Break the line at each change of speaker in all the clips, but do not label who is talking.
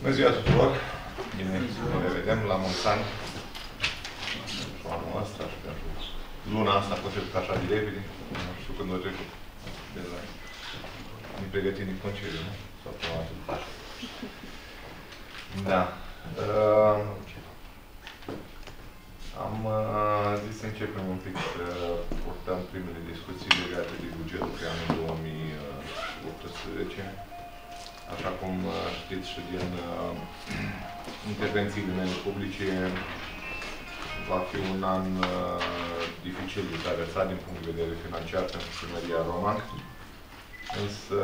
Bună ziua tuturor! Bine să ne revedem la mulți ani. Și anul ăsta și pentru luna asta a trecut așa de repede. Nu știu când o trecut. Ne pregătim din concediu, nu? Sau până atât. Da. Am zis să începem un pic să purtăm primele discuții legate de bugetul pe anul 2018. Așa cum știți și din intervențiile mele publice, va fi un an dificil de traversat din punct de vedere financiar pentru Primăria Roman. Însă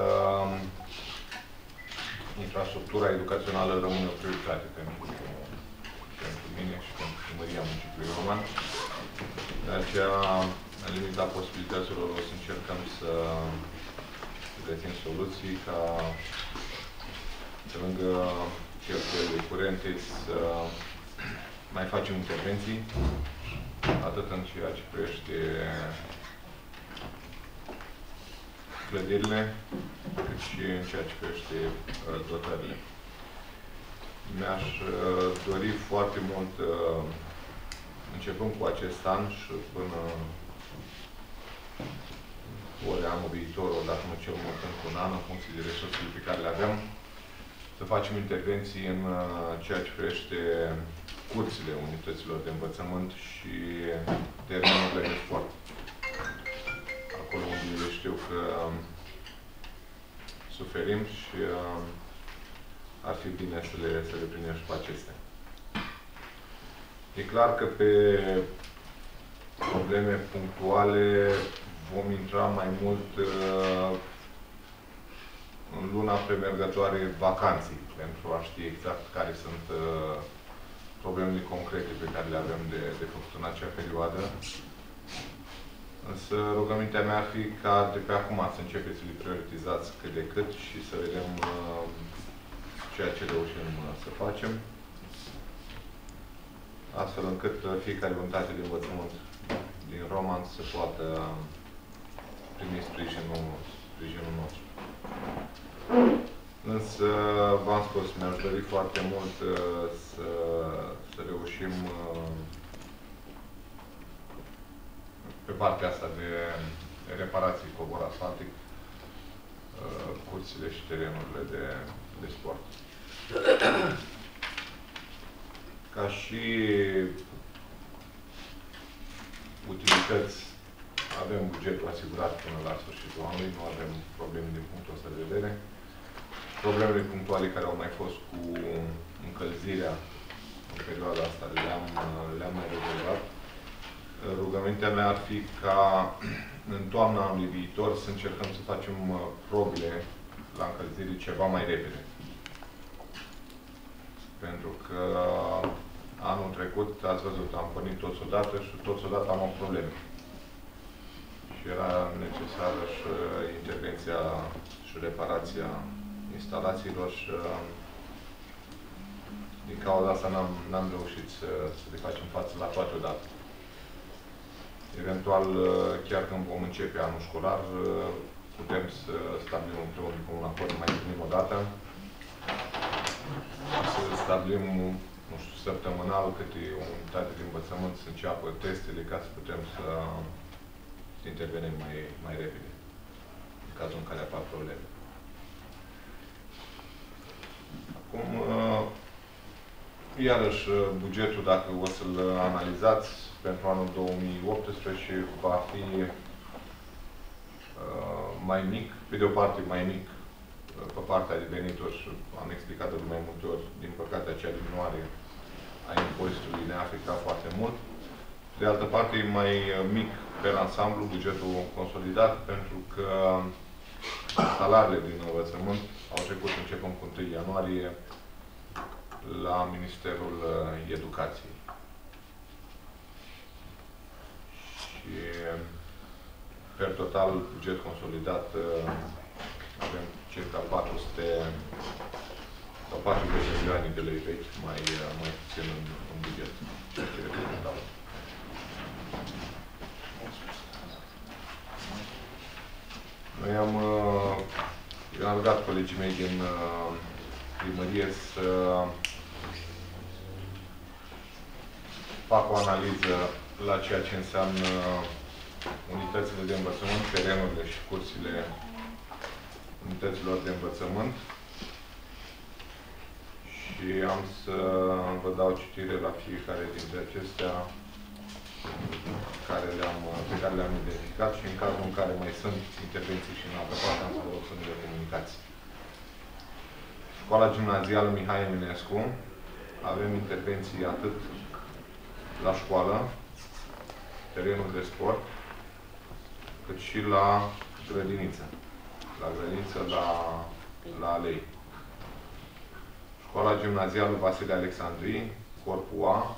infrastructura educațională rămâne o prioritate pentru mine și pentru Primăria Municipiului Roman. De aceea, în limita posibilităților, o să încercăm să găsim soluții ca pe lângă cheltuielile curente să mai facem intervenții, atât în ceea ce privește clădirile, cât și în ceea ce privește dotările. Mi-aș dori foarte mult, începând cu acest an și până ori anul viitor, ori dacă nu cel mult încă un an, în funcție de resursele pe care le avem, să facem intervenții în ceea ce privește curțile unităților de învățământ și terenurile de sport. Acolo unde știu că suferim și ar fi bine să le primim și pe acestea. E clar că pe probleme punctuale vom intra mai mult în luna premergătoare vacanței, pentru a ști exact care sunt problemele concrete pe care le avem de făcut în acea perioadă. Însă rugămintea mea ar fi ca de pe acum să începeți să le prioritizați cât de cât și să vedem ceea ce reușim să facem, astfel încât fiecare unitate de învățământ din Roman să poată primi sprijinul nostru. Însă, v-am spus, mi-aș dori foarte mult să reușim pe partea asta de reparații cu obor asfaltic, curțile și terenurile de sport. Ca și utilități, avem bugetul asigurat până la sfârșitul anului, nu avem probleme din punctul ăsta de vedere. Problemele punctuale care au mai fost cu încălzirea în perioada asta le-am mai rezolvat. Rugămintea mea ar fi ca în toamna anului viitor să încercăm să facem probele la încălzire ceva mai repede. Pentru că anul trecut, ați văzut, am pornit toți odată și toți odată am avut probleme. Și era necesară și intervenția și reparația instalațiilor și din cauza asta n-am reușit să le facem față la toate odată. Eventual, chiar când vom începe anul școlar, putem să stabilim împreună cu un acord mai bine o dată, să stabilim, nu știu, săptămânal câte o unitate de învățământ să înceapă testele ca să putem să intervenim mai repede, în cazul în care apar probleme. Acum, iarăși, bugetul, dacă o să-l analizați, pentru anul 2018 va fi mai mic, pe de o parte mai mic pe partea de venituri și am explicat de mai multe ori, din păcate acea diminuare a impozitului ne-a afectat foarte mult. De altă parte e mai mic pe ansamblu bugetul consolidat pentru că salariile din învățământ au trecut începând cu 1 ianuarie la Ministerul Educației. Și per total, buget consolidat, avem circa 400 sau 40 de milioane de lei vechi, mai puțin în buget. Ceea ce reprezintă. Noi am rugat colegii mei din primărie să fac o analiză la ceea ce înseamnă unitățile de învățământ, terenurile și cursurile unităților de învățământ. Și am să vă dau citire la fiecare dintre acestea pe care le-am identificat și în cazul în care mai sunt intervenții și în altă parte, am să vă rog să nu le comunicați. Școala gimnazială Mihai Eminescu. Avem intervenții atât la școală, terenul de sport, cât și la grădiniță. La grădiniță, la alei. Școala gimnazială Vasile Alexandrii, corpul A,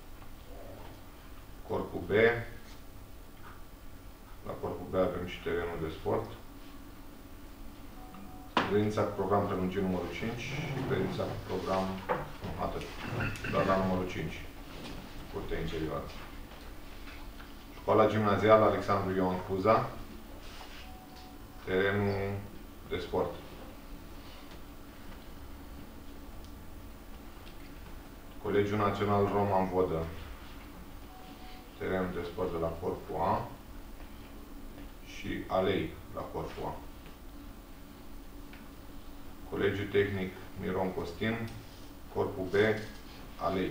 corpul B. La corpul B avem și terenul de sport. Grădinița cu program prelungit numărul 5 și grădinița cu program atât, doar la numărul 5, curtea interioară. Școala gimnazială Alexandru Ioan Cuza, terenul de sport. Colegiul Național Roman Vodă, terenul de sport de la corpul A și alei la corpul A. Colegiul Tehnic Miron Costin, corpul B, alei.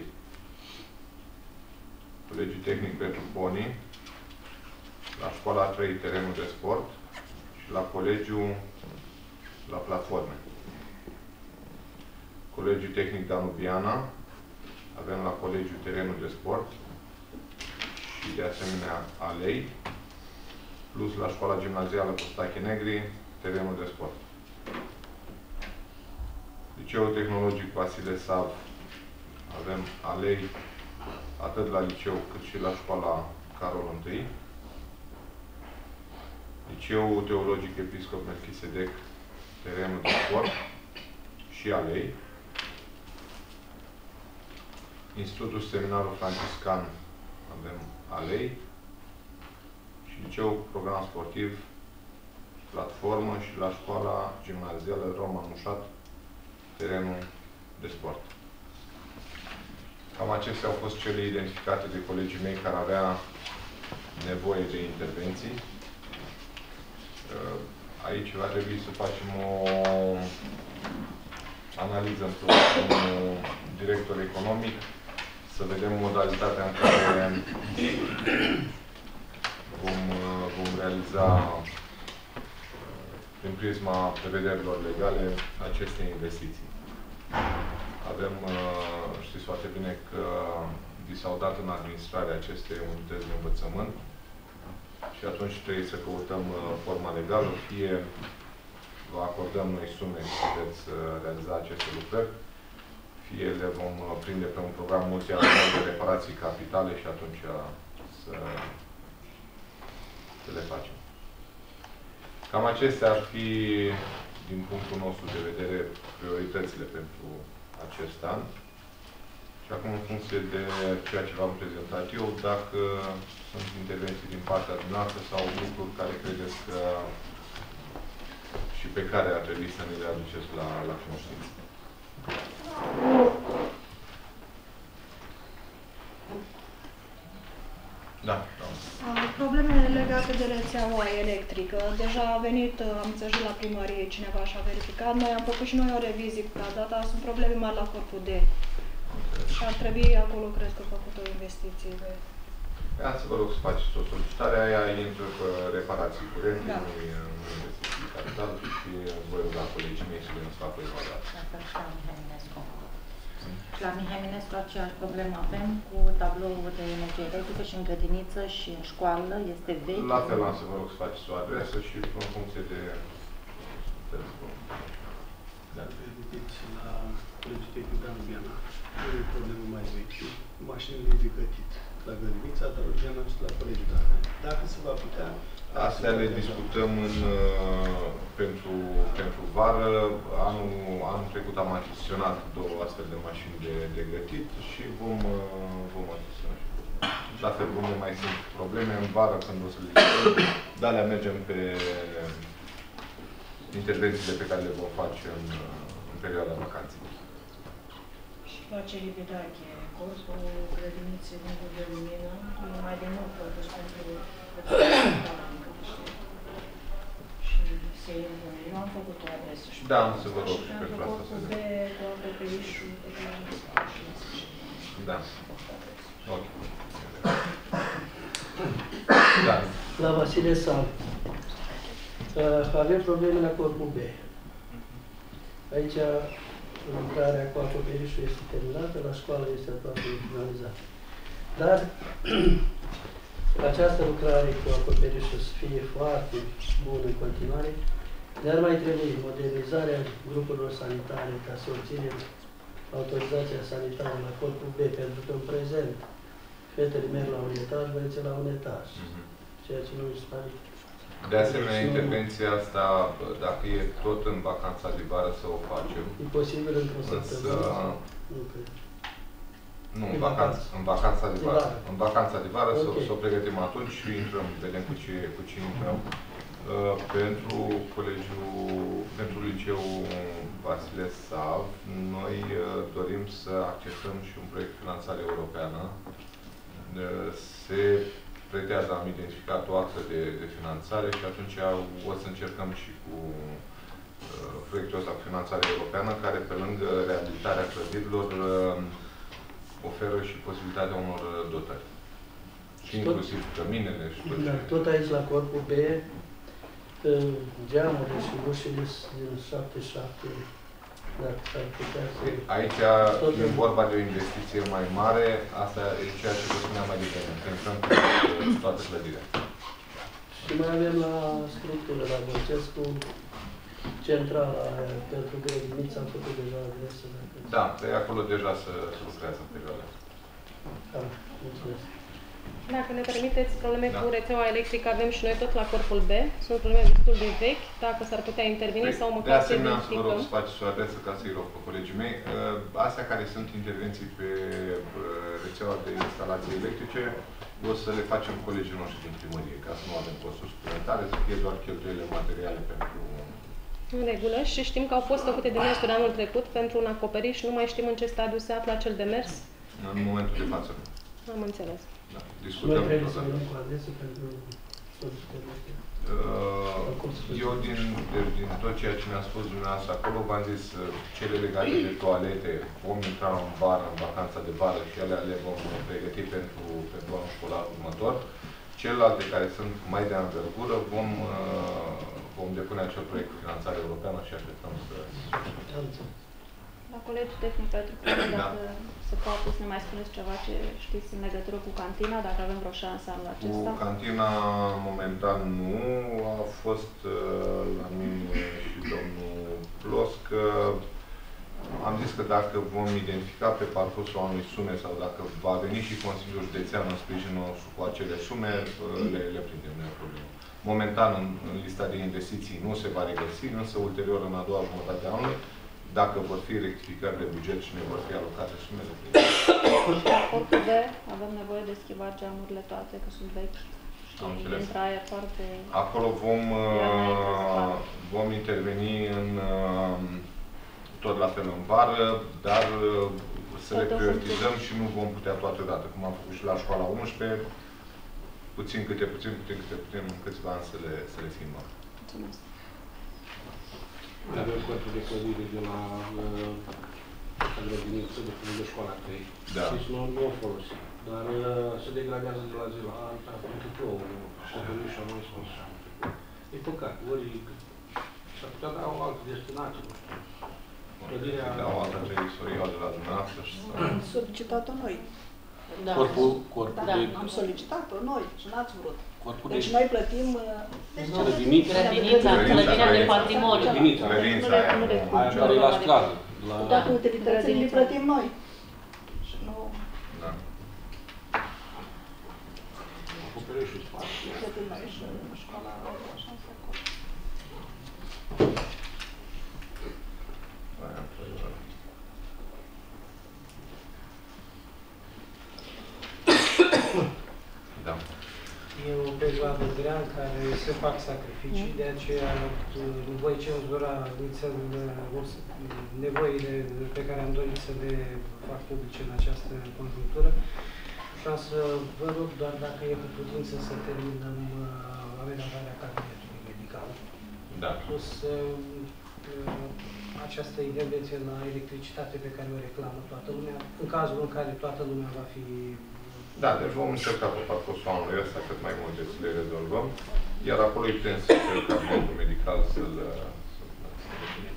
Colegiul Tehnic Petru Boni, la școala 3, terenul de sport și la colegiul la platforme. Colegiul Tehnic Danubiana, avem la colegiul terenul de sport și de asemenea alei, plus la școala gimnazială Costache Negri, terenul de sport. Liceul Tehnologic Vasile Sav, avem alei atât la liceu cât și la școala Carol I. Liceul Teologic Episcop Melchisedec, terenul de sport și alei. Institutul Seminarul Franciscan, avem alei. Și liceul Program Sportiv, platformă și la școala gimnazială Roman Mușat, terenul de sport. Cam acestea au fost cele identificate de colegii mei care avea nevoie de intervenții. Aici va trebui să facem o analiză împreună cu director economic, să vedem modalitatea în care vom realiza prin prisma prevederilor legale aceste investiții. Avem, știți foarte bine că vi s-au dat în administrare aceste unități de învățământ și atunci trebuie să căutăm forma legală, fie vă acordăm noi sume și veți realiza aceste lucrări, fie le vom prinde pe un program multianual de reparații capitale și atunci să le facem. Cam acestea ar fi, din punctul nostru de vedere, prioritățile pentru acest an. Și acum, în funcție de ceea ce v-am prezentat eu, dacă sunt intervenții din partea dumneavoastră sau lucruri care credeți că și pe care ar trebui să ne le aduceți la cunoștință. Da.
Problemele legate de rețeaua electrică. Deja a venit, am înțeles la primărie, cineva și-a verificat. Noi am făcut și noi o revizie cu data. Sunt probleme mari la corpul D. Și ar trebui acolo, cred că, făcut o investiție.
Ia să vă rog să faceți o solicitare. Aia intră pe reparații curente,
da.
Nu investiții capital și voi ruga colegii mei să le facă evaluare.
La Mihai Eminescu aceeași problemă avem cu tabloul de energie electrică și în grădiniță și în școală. Este vechi.
La fel am să vă rog să faceți o adresă și în funcție de telefon.
Dacă permiteți, la Colegiul Tehnic Danubiana, e o problemă mai veche, mașinile de gătit la grădinița Danubiana și la Colegiul Danubiana. Dacă se va putea...
Astea le discutăm pentru vară. Anul trecut am achiziționat 2 astfel de mașini de gătit și vom achiziționa și la fel, nu mai sunt probleme. În vară, când o să le discutăm, dar mergem pe intervențiile pe care le vom face în perioada vacanței.
Și la Celibidache, corpul grădiniței Lungul de Lumină, mai de mult totuși pentru și se impune. Eu am făcut o adresă și
Da, am să vă rog
și
și
pentru
pentru asta să
corpul B, cu acoperișul pe care am spus și în sfârșit.
Da. Ok. Da.
La Vasile Sam. Avem probleme la corpul B. Aici lucrarea cu acoperișul este terminată, la școală este aproape finalizată. Dar această lucrare cu acoperișul să fie foarte bună în continuare, ne-ar mai trebui modernizarea grupurilor sanitare ca să obținem autorizația sanitară la corpul B, pentru că în prezent fetele merg la un etaj, băieții la un etaj, ceea ce nu mi se pare.
De asemenea, intervenția asta, dacă e tot în vacanța de vară, să o facem.
E posibil într-o săptămână? Nu cred.
Nu, în vacanța de vară. În vacanța de vară să o pregătim atunci și intrăm, vedem cu ce intrăm. Pentru pentru liceul Vasile Sav, noi dorim să accesăm și un proiect de finanțare europeană. Se pretează, am identificat o axă de finanțare și atunci o să încercăm și cu proiectul ăsta cu finanțare europeană, care pe lângă reabilitarea clădirilor oferă și posibilitatea unor dotări. Și inclusiv căminele și tot ce...
Tot aici la corpul B, geamurile și ușile din 77, dacă s-ar putea să...
Aici e vorba de o investiție mai mare, asta e ceea ce vă spuneam mai devreme, pensăm toată clădirea.
Și mai avem la structură, la Bălcescu, centrala aia, pentru grădiniță, am făcut deja adresă.
Da, pe acolo deja se lucrează în perioada asta.
Da, mulțumesc.
Dacă ne permiteți, probleme
Da.
cu rețeaua electrică avem și noi tot la corpul B. Sunt probleme destul de vechi, dacă s-ar putea interveni sau măcar să
De asemenea, să vă rog
identificăm.
să faceți o adresă ca să-i rog pe colegii mei. Astea care sunt intervenții pe rețeaua de instalații electrice, o să le facem colegii noștri din primărie, ca să nu avem costuri suplimentare, să fie doar cheltuielile materiale pentru...
În regulă, și știm că au fost făcute demersuri anul trecut pentru un acoperiș, nu mai știm în ce stadiu se află acel demers.
În momentul de față.
Am înțeles.
Da.
Noi
Discutăm.
trebuie să venim cu adresă pentru solicitările astea.
Eu, din tot ceea ce mi-a spus dumneavoastră acolo, v-am zis, cele legate de toalete, vom intra în vară, în vacanța de vară și ele le vom pregăti pentru anul școlar următor. Celelalte care sunt mai de anvergură, vom depune acel proiect cu finanțare europeană și așteptăm să...
La colegii tehnic, pentru că dacă se poate să ne mai spuneți ceva ce știți în legătură cu cantina, dacă avem vreo șansă anul acesta.
Cu cantina, momentan, nu. A fost la mine și domnul Plosc. Am zis că dacă vom identifica pe parcursul anului sume sau dacă va veni și Consiliul Județean în sprijinul nostru cu acele sume, le prindem, nu e problemă. Momentan, în lista de investiții nu se va regăsi, însă ulterior, în a doua jumătate a anului, dacă vor fi rectificări de buget și ne vor fi alocate sume, le prindem.
La corpul B avem nevoie de schimbat geamurile toate, că sunt vechi. Și intră aer foarte...
Acolo vom interveni tot la fel în vară, dar să le prioritizăm și nu vom putea toate odată, cum am făcut și la școala 11, puțin câte putem, în câțiva ani să le schimbăm.
Mulțumesc.
Avem corpul de clădire de la grădiniță, de școala 3.
Da.
Deci nu o folosim. Dar se degradează de la zi la alta, pentru că și-a venit și-a mai spus. E păcat. Ori s-ar putea da o altă destinație, nu știu. Clădirea...
Da, o altă trebuie să o iau de la dumneavoastră și să...
Am solicitat-o noi.
Da.
Corpul
Da,
de...
am solicitat-o noi și n-ați vrut.
Corpul
Deci
de...
noi plătim...
Grădinița.
Grădinița de patrimoniu.
Grădinița.
Grădinița aia,
Aia care e la sclavă.
Toate utilitățile le plătim noi. Și nu...
Da.
Acoperișul spate.
Plătim noi și școala așa se acolo.
Aia,
Eu pe
la Vâlgărean care se fac sacrificii, de aceea voi cenzura nevoile pe care am dorit să le fac publice în această conjunctură. Vreau să vă rog doar dacă e cu putință să terminăm amenajarea cabinetului medical.
Da.
Plus această intervenție la electricitate pe care o reclamă toată lumea, în cazul în care toată lumea va fi...
Da, deci vom încerca pe parcursul anului ăsta cât mai multe să le rezolvăm, iar apoi putem să cer cabinetul medical să-l definim.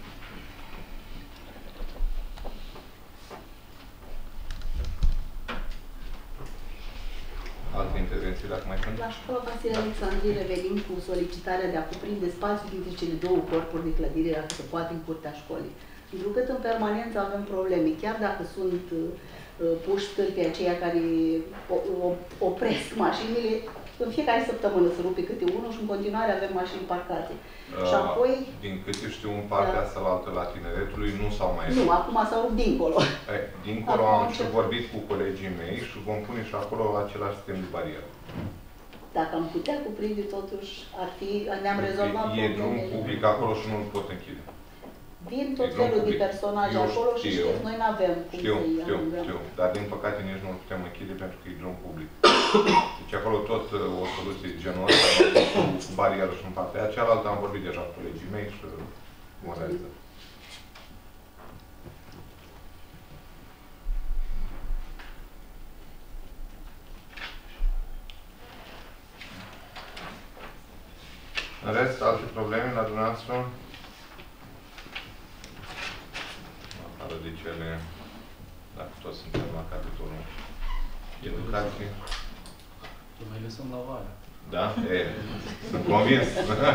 Alte intervenții, dacă mai sunt?
La școala Vasile Alexandrie revenim cu solicitarea de a cuprinde spațiul dintre cele două corpuri de clădire, dacă se poate, în curtea școlii. Întrucât în permanență avem probleme, chiar dacă sunt puși stâlpii aceia care opresc mașinile, în fiecare săptămână se rupe câte unul și în continuare avem mașini parcate. Și apoi...
Din câte știu, în partea asta la altă la Tineretului nu s-au mai rupt.
Nu, acum s-au rupt dincolo.
Dincolo am și vorbit cu colegii mei și vom pune și acolo același sistem de barieră.
Dacă am putea cuprinde, totuși, ar fi, ne-am rezolvat problemele.
E drum public acolo și nu îl pot închide.
Vin tot felul de personaje acolo și știți, noi nu avem cum
Știu, dar din păcate nici nu îl putem închide pentru că e drum public. Deci acolo tot o soluție de genul ăsta, cu barieră și în partea aia. Cealaltă am vorbit deja cu colegii mei și vom realiza. În rest, alte probleme la dumneavoastră? Afară de cele, dacă toți suntem la capitolul educație.
Să mai lăsăm la vară.
Da? Sunt convins.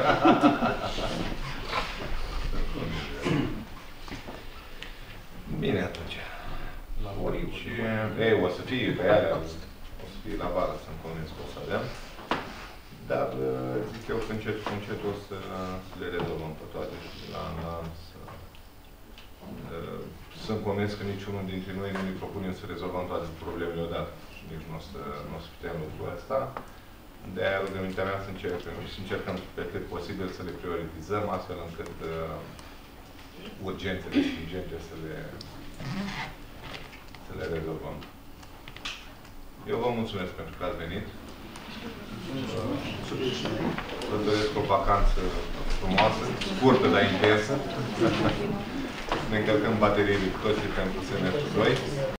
Bine atunci.
La
Orici, o să fie pe alea, o să fie la vară, sunt convins că o să avem. Dar zic eu că încet cu încet o să le rezolvăm pe toate și la an la an sunt convins că niciunul dintre noi nu ne propunem să rezolvăm toate problemele odată. Și nici nu o să putem lucrul ăsta. De-aia rugămintea mea să încercăm pe cât posibil să le prioritizăm, astfel încât urgențele și urgente să le rezolvăm. Eu vă mulțumesc pentru că ați venit. Vă doresc o vacanță frumoasă, scurtă, dar intensă. Ne încărcăm bateriile cu toții pentru semestrul 2.